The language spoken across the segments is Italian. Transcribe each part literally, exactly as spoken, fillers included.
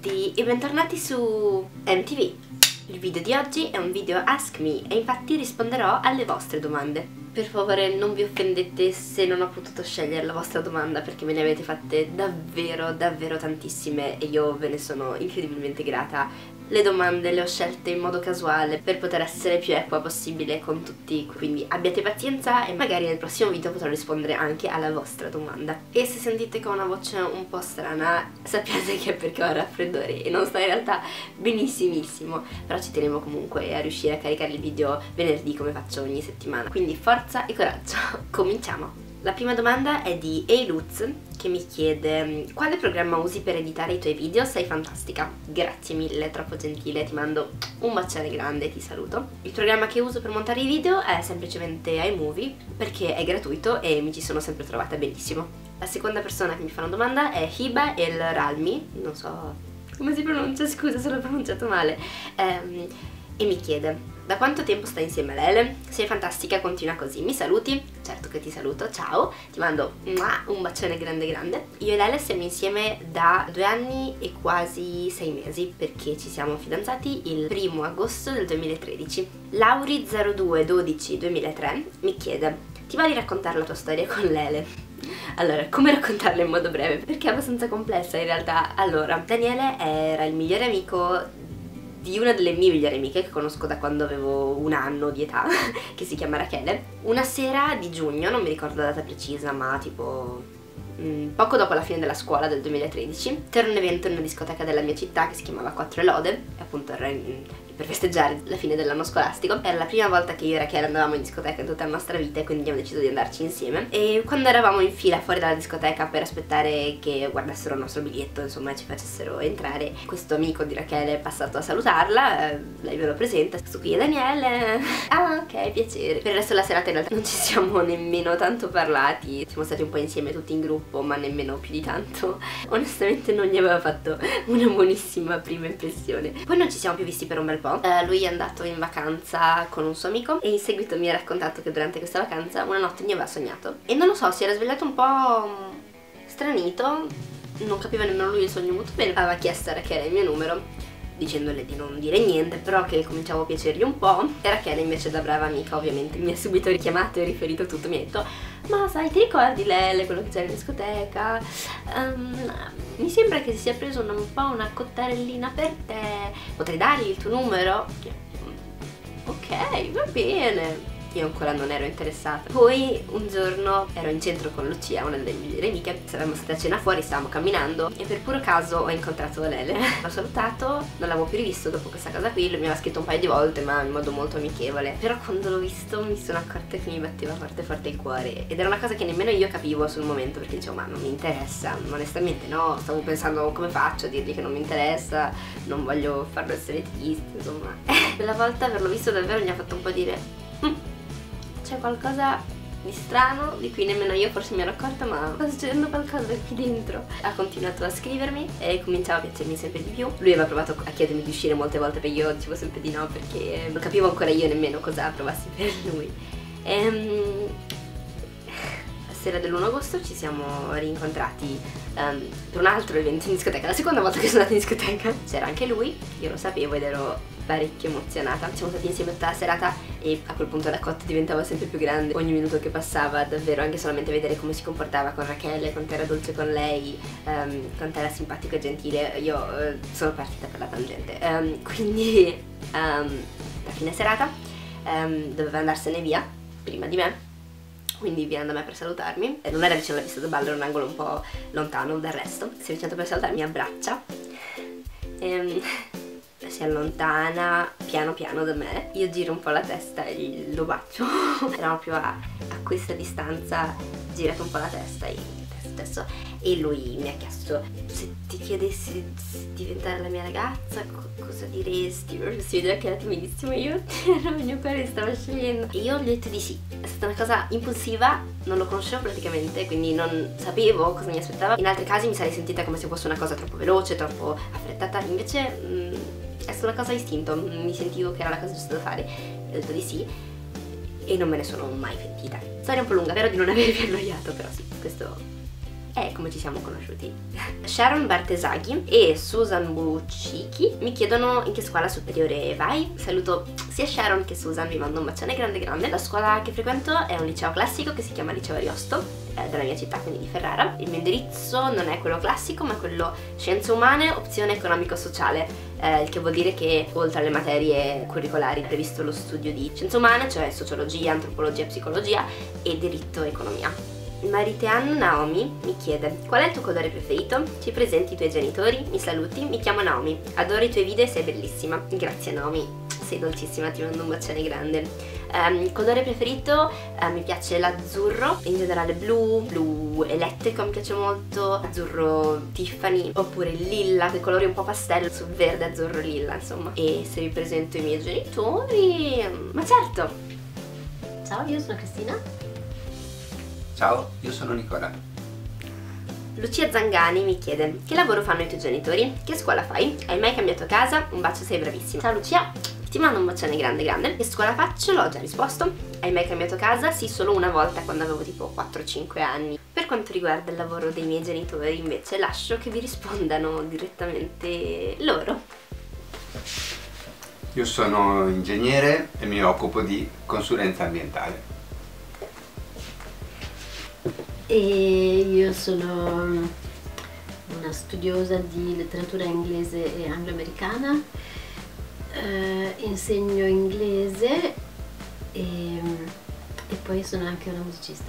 tutti e bentornati su M T V. Il video di oggi è un video Ask Me e infatti risponderò alle vostre domande. Per favore non vi offendete se non ho potuto scegliere la vostra domanda perché me ne avete fatte davvero davvero tantissime e io ve ne sono incredibilmente grata. Le domande le ho scelte in modo casuale per poter essere più equa possibile con tutti, quindi abbiate pazienza e magari nel prossimo video potrò rispondere anche alla vostra domanda. E se sentite che ho una voce un po' strana sappiate che è perché ho il raffreddore e non sto in realtà benissimissimo, però ci tenevo comunque a riuscire a caricare il video venerdì come faccio ogni settimana, quindi forza e coraggio. Cominciamo! La prima domanda è di Hey Lutz che mi chiede: quale programma usi per editare i tuoi video? Sei fantastica. Grazie mille, troppo gentile, ti mando un bacione grande e ti saluto. Il programma che uso per montare i video è semplicemente iMovie perché è gratuito e mi ci sono sempre trovata benissimo. La seconda persona che mi fa una domanda è Hiba El Ralmi, non so come si pronuncia, scusa se l'ho pronunciato male, ehm, e mi chiede: da quanto tempo stai insieme a Lele? Sei fantastica, continua così. Mi saluti? Certo che ti saluto, ciao. Ti mando un bacione grande grande. Io e Lele siamo insieme da due anni e quasi sei mesi perché ci siamo fidanzati il primo agosto del duemilatredici. Lauri zero due dodici duemilatré mi chiede: ti va di raccontare la tua storia con Lele? Allora, come raccontarla in modo breve? Perché è abbastanza complessa in realtà. Allora, Daniele era il migliore amico di una delle mie migliori amiche che conosco da quando avevo un anno di età, che si chiama Rachele. Una sera di giugno, non mi ricordo la data precisa, ma tipo mh, poco dopo la fine della scuola del duemilatredici, c'era un evento in una discoteca della mia città che si chiamava Quattro e Lode, e appunto era in, per festeggiare la fine dell'anno scolastico. Era la prima volta che io e Rachele andavamo in discoteca in tutta la nostra vita e quindi abbiamo deciso di andarci insieme. E quando eravamo in fila fuori dalla discoteca per aspettare che guardassero il nostro biglietto, insomma, e ci facessero entrare, questo amico di Rachele è passato a salutarla, eh, lei ve lo presenta: questo qui è Daniele. Ah, ok, piacere. Per il resto della serata in realtà non ci siamo nemmeno tanto parlati, siamo stati un po' insieme tutti in gruppo ma nemmeno più di tanto. Onestamente non gli aveva fatto una buonissima prima impressione. Poi non ci siamo più visti per un bel po'. Uh, lui è andato in vacanza con un suo amico e in seguito mi ha raccontato che durante questa vacanza una notte mi aveva sognato e non lo so, si era svegliato un po' stranito, non capiva nemmeno lui il sogno molto bene. Aveva chiesto a Rachele il mio numero dicendole di non dire niente, però che cominciavo a piacergli un po', e Rachele invece, da brava amica ovviamente, mi ha subito richiamato e riferito tutto. Mi ha detto: ma sai, ti ricordi Lele, quello che c'era in discoteca? Um, mi sembra che si sia preso un, un po' una cottarellina per te, potrei dargli il tuo numero? Ok, va bene. Io ancora non ero interessata. Poi un giorno ero in centro con Lucia, una delle mie migliori amiche, eravamo state a cena fuori, stavamo camminando e per puro caso ho incontrato Lele. L'ho salutato, non l'avevo più rivisto dopo questa cosa qui, lui mi aveva scritto un paio di volte ma in modo molto amichevole. Però quando l'ho visto mi sono accorta che mi batteva forte forte il cuore ed era una cosa che nemmeno io capivo sul momento perché dicevo: ma non mi interessa, onestamente no, stavo pensando come faccio a dirgli che non mi interessa, non voglio farlo essere triste, insomma. Quella volta averlo visto davvero mi ha fatto un po' dire: hm, c'è qualcosa di strano di cui nemmeno io forse mi ero accorta, ma sta succedendo qualcosa qui dentro. Ha continuato a scrivermi e cominciava a piacermi sempre di più. Lui aveva provato a chiedermi di uscire molte volte e io dicevo sempre di no perché non capivo ancora io nemmeno cosa provassi per lui. Ehm, la sera dell'primo agosto ci siamo rincontrati um, per un altro evento in discoteca. La seconda volta che sono andata in discoteca c'era anche lui, io lo sapevo ed ero parecchio emozionata. Siamo stati insieme tutta la serata e a quel punto la cotta diventava sempre più grande ogni minuto che passava, davvero, anche solamente vedere come si comportava con Rachele, quanto era dolce con lei, um, quanto era simpatico e gentile. Io uh, sono partita per la tangente, um, quindi um, la fine serata um, doveva andarsene via prima di me, quindi viene da me per salutarmi. Non era vicino alla pista da ballo, era un angolo un po' lontano dal resto. Si è avvicinato per salutarmi, mi abbraccia e si allontana piano piano da me. Io giro un po' la testa e lo bacio. Eravamo più a, a questa distanza, girato un po' la testa e stesso, e lui mi ha chiesto: se ti chiedessi di diventare la mia ragazza co cosa diresti? Si vedeva che era timidissimo, io ero il mio cuore stava sciogliendo e io gli ho detto di sì. È stata una cosa impulsiva, non lo conoscevo praticamente, quindi non sapevo cosa mi aspettava. In altri casi mi sarei sentita come se fosse una cosa troppo veloce, troppo affrettata, invece mh, è stata una cosa a istinto, mi sentivo che era la cosa giusta da fare e ho detto di sì e non me ne sono mai pentita. Storia un po' lunga, spero di non avervi annoiato, però sì, questo è come ci siamo conosciuti. Sharon Bartesaghi e Susan Buccichi mi chiedono in che scuola superiore vai. Saluto sia Sharon che Susan, vi mando un bacione grande grande. La scuola che frequento è un liceo classico che si chiama Liceo Ariosto, eh, della mia città, quindi di Ferrara. Il mio indirizzo non è quello classico ma quello scienze umane, opzione economico-sociale, eh, il che vuol dire che oltre alle materie curricolari è previsto lo studio di scienze umane, cioè sociologia, antropologia, psicologia e diritto e economia. Maritean Naomi mi chiede: qual è il tuo colore preferito? Ci presenti i tuoi genitori? Mi saluti? Mi chiamo Naomi, adoro i tuoi video e sei bellissima. Grazie Naomi, sei dolcissima, ti mando un bacione grande. Um, colore preferito? Uh, mi piace l'azzurro, in generale blu, blu elettrico mi piace molto, azzurro Tiffany, oppure il lilla, quei colori un po' pastello, su verde, azzurro, lilla, insomma. E se vi presento i miei genitori... ma certo! Ciao, io sono Cristina. Ciao, io sono Nicola. Lucia Zangani mi chiede: che lavoro fanno i tuoi genitori? Che scuola fai? Hai mai cambiato casa? Un bacio, sei bravissima. Ciao Lucia, ti mando un bacione grande grande. Che scuola faccio? L'ho già risposto. Hai mai cambiato casa? Sì, solo una volta quando avevo tipo quattro cinque anni. Per quanto riguarda il lavoro dei miei genitori invece lascio che vi rispondano direttamente loro. Io sono ingegnere e mi occupo di consulenza ambientale. E io sono una studiosa di letteratura inglese e anglo-americana, eh, insegno inglese e, e poi sono anche una musicista.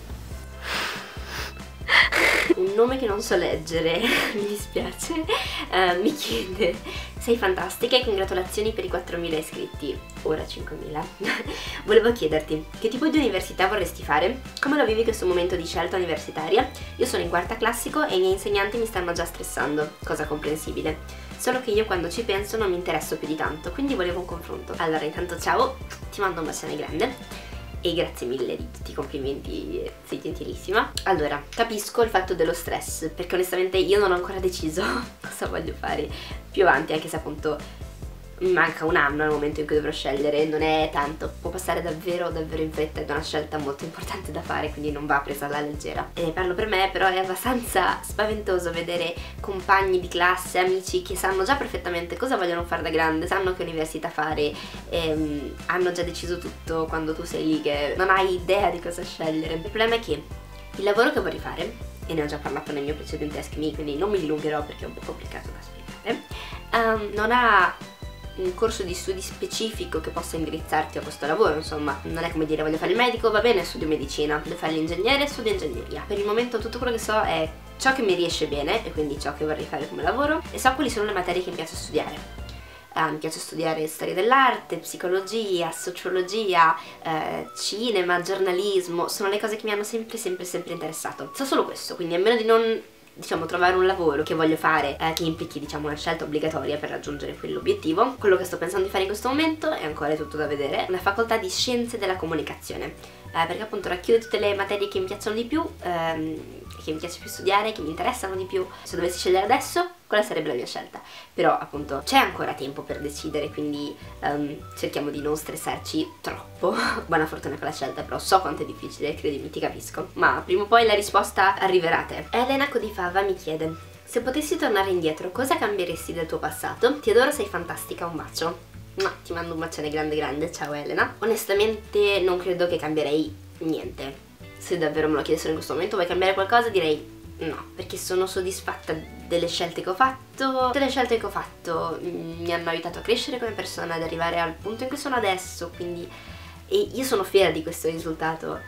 Un nome che non so leggere, mi dispiace, uh, mi chiede: sei fantastica e congratulazioni per i quattromila iscritti, ora cinquemila. Volevo chiederti, che tipo di università vorresti fare? Come lo vivi questo momento di scelta universitaria? Io sono in quarta classico e i miei insegnanti mi stanno già stressando, cosa comprensibile. Solo che io quando ci penso non mi interesso più di tanto, quindi volevo un confronto. Allora intanto ciao, ti mando un bacione grande. E grazie mille di tutti i complimenti, sei gentilissima. Allora, capisco il fatto dello stress, perché onestamente io non ho ancora deciso cosa voglio fare più avanti, anche se appunto manca un anno al momento in cui dovrò scegliere, non è tanto, può passare davvero davvero in fretta, ed è una scelta molto importante da fare, quindi non va presa alla leggera. E ne parlo per me, però è abbastanza spaventoso vedere compagni di classe, amici che sanno già perfettamente cosa vogliono fare da grande, sanno che università fare, ehm, hanno già deciso tutto quando tu sei lì che non hai idea di cosa scegliere. Il problema è che il lavoro che vorrei fare, e ne ho già parlato nel mio precedente Ask Me, quindi non mi dilungherò perché è un po' complicato da spiegare, um, non ha un corso di studi specifico che possa indirizzarti a questo lavoro, insomma. Non è come dire voglio fare il medico, va bene, studio medicina, voglio fare l'ingegnere, studio ingegneria. Per il momento tutto quello che so è ciò che mi riesce bene e quindi ciò che vorrei fare come lavoro, e so quali sono le materie che mi piace studiare. Uh, mi piace studiare storia dell'arte, psicologia, sociologia, uh, cinema, giornalismo, sono le cose che mi hanno sempre sempre sempre interessato. So solo questo, quindi a meno di non, diciamo, trovare un lavoro che voglio fare eh, che implichi, diciamo, una scelta obbligatoria per raggiungere quell'obiettivo, quello che sto pensando di fare in questo momento è ancora tutto da vedere, una facoltà di scienze della comunicazione, eh, perché appunto racchiude tutte le materie che mi piacciono di più, ehm, che mi piace più studiare, che mi interessano di più. Se dovessi scegliere adesso, quella sarebbe la mia scelta, però appunto c'è ancora tempo per decidere, quindi um, cerchiamo di non stressarci troppo. Buona fortuna con la scelta, però so quanto è difficile, credimi, ti capisco, ma prima o poi la risposta arriverà a te. Elena Codifava mi chiede: se potessi tornare indietro, cosa cambieresti del tuo passato? Ti adoro, sei fantastica, un bacio. No, ti mando un bacione grande grande, ciao Elena. Onestamente non credo che cambierei niente. Se davvero me lo chiedessero in questo momento, vuoi cambiare qualcosa? Direi no, perché sono soddisfatta delle scelte che ho fatto. Tutte le scelte che ho fatto mi hanno aiutato a crescere come persona, ad arrivare al punto in cui sono adesso, quindi e io sono fiera di questo risultato.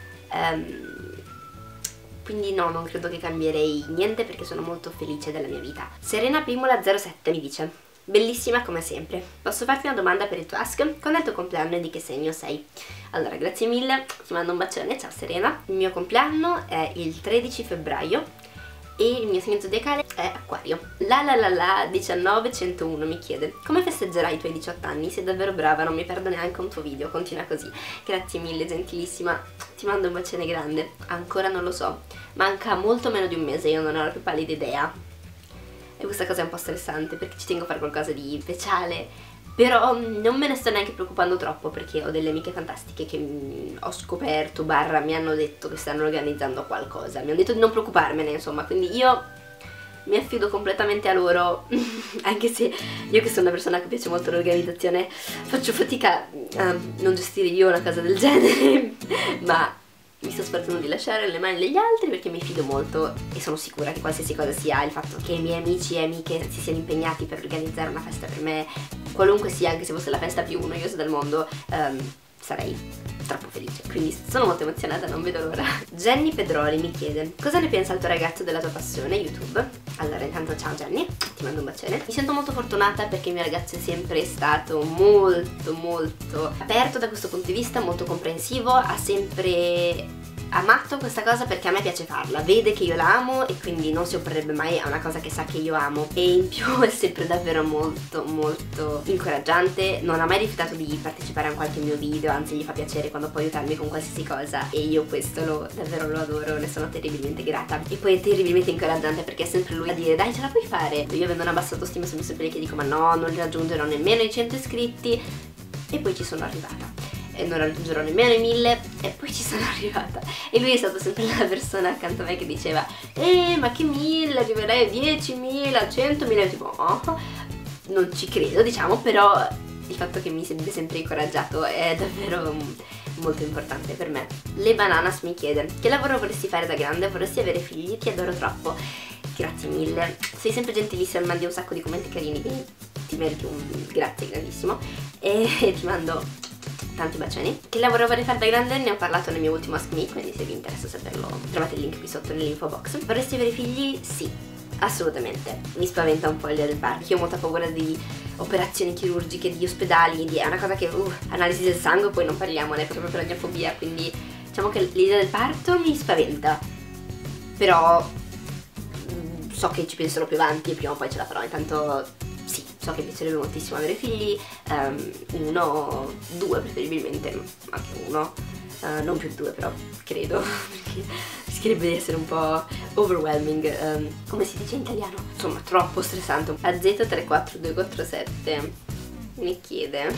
Um, quindi no, non credo che cambierei niente perché sono molto felice della mia vita. Serena Primola zero sette mi dice: bellissima come sempre. Posso farti una domanda per il tuo Ask? Quando è il tuo compleanno e di che segno sei? Allora, grazie mille, ti mando un bacione, ciao Serena. Il mio compleanno è il tredici febbraio e il mio segno zodiacale è Acquario. La la la la diciannove centouno mi chiede: come festeggerai i tuoi diciotto anni? Sei davvero brava, non mi perdo neanche un tuo video, continua così. Grazie mille, gentilissima, ti mando un bacione grande. Ancora non lo so, manca molto meno di un mese, io non ho la più pallida idea. E questa cosa è un po' stressante perché ci tengo a fare qualcosa di speciale, però non me ne sto neanche preoccupando troppo perché ho delle amiche fantastiche che mh, ho scoperto, barra mi hanno detto che stanno organizzando qualcosa, mi hanno detto di non preoccuparmene, insomma, quindi io mi affido completamente a loro, anche se io che sono una persona che piace molto l'organizzazione faccio fatica a non gestire io una cosa del genere, ma mi sto sforzando di lasciare nelle mani degli altri perché mi fido molto e sono sicura che qualsiasi cosa sia, il fatto che i miei amici e amiche si siano impegnati per organizzare una festa per me, qualunque sia, anche se fosse la festa più noiosa del mondo, um, sarei troppo felice, quindi sono molto emozionata, non vedo l'ora. Jenny Pedroli mi chiede: cosa ne pensa il tuo ragazzo della tua passione YouTube? Allora, intanto ciao Jenny, ti mando un bacione. Mi sento molto fortunata perché il mio ragazzo è sempre stato molto molto aperto da questo punto di vista, molto comprensivo, ha sempre amato questa cosa perché a me piace farla, vede che io la amo e quindi non si opporrebbe mai a una cosa che sa che io amo, e in più è sempre davvero molto molto incoraggiante, non ha mai rifiutato di partecipare a qualche mio video, anzi gli fa piacere quando può aiutarmi con qualsiasi cosa e io questo lo, davvero lo adoro, ne sono terribilmente grata. E poi è terribilmente incoraggiante perché è sempre lui a dire dai ce la puoi fare, io avendo una bassa autostima sono sempre lì che dico ma no, non raggiungerò nemmeno i cento iscritti, e poi ci sono arrivata. E non raggiungerò nemmeno i mille e poi ci sono arrivata, e lui è stato sempre la persona accanto a me che diceva eh ma che mille, arriverai a diecimila, centomila, tipo oh, non ci credo, diciamo, però il fatto che mi sembri sempre incoraggiato è davvero molto importante per me. Le Bananas mi chiede: che lavoro vorresti fare da grande? Vorresti avere figli? Ti adoro troppo. Grazie mille, sei sempre gentilissima, mi mandi un sacco di commenti carini, quindi ti meriti un grazie grandissimo e ti mando tanti bacioni. Che lavoro vorrei fare da grande? Ne ho parlato nel mio ultimo Ask Me, quindi se vi interessa saperlo trovate il link qui sotto nell'info box. Vorresti avere figli? Sì, assolutamente. Mi spaventa un po' l'idea del parto, io ho molta paura di operazioni chirurgiche, di ospedali, di... è una cosa che, uh, analisi del sangue, poi non parliamo, è proprio per la mia fobia, quindi diciamo che l'idea del parto mi spaventa, però mh, so che ci penserò più avanti e prima o poi ce la farò, intanto sì, so che mi piacerebbe moltissimo avere figli, um, uno, due preferibilmente, anche uno, uh, non più due però, credo, perché rischierebbe di essere un po' overwhelming, um, come si dice in italiano? Insomma, troppo stressante. A Z tre quattro due quattro sette mi chiede,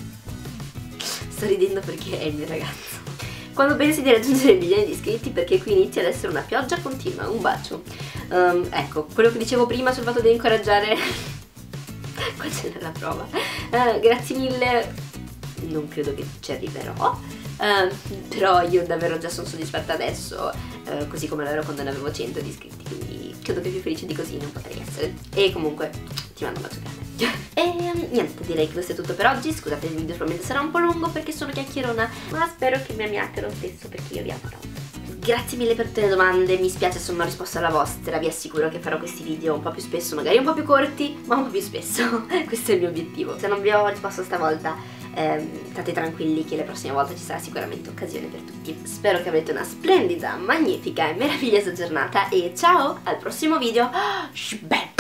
sto ridendo perché è il mio ragazzo: quando pensi di raggiungere il milione di iscritti? Perché qui inizia ad essere una pioggia continua, un bacio. Um, ecco, quello che dicevo prima sul fatto di incoraggiare qua c'è la prova. Uh, grazie mille, non credo che ci arriverò, uh, però io davvero già sono soddisfatta adesso, uh, così come l'ero quando ne avevo cento di iscritti, quindi credo che più felice di così non potrei essere. E comunque ti mando un bacio grande. E niente, direi che questo è tutto per oggi. Scusate, il video probabilmente sarà un po' lungo perché sono chiacchierona, ma spero che mi amiate lo stesso perché io vi amo tanto. Grazie mille per tutte le domande, mi spiace se non ho risposto alla vostra, vi assicuro che farò questi video un po' più spesso, magari un po' più corti, ma un po' più spesso, questo è il mio obiettivo. Se non vi ho risposto stavolta, ehm, state tranquilli che la prossima volta ci sarà sicuramente occasione per tutti. Spero che avete una splendida, magnifica e meravigliosa giornata e ciao al prossimo video. Shh, beh.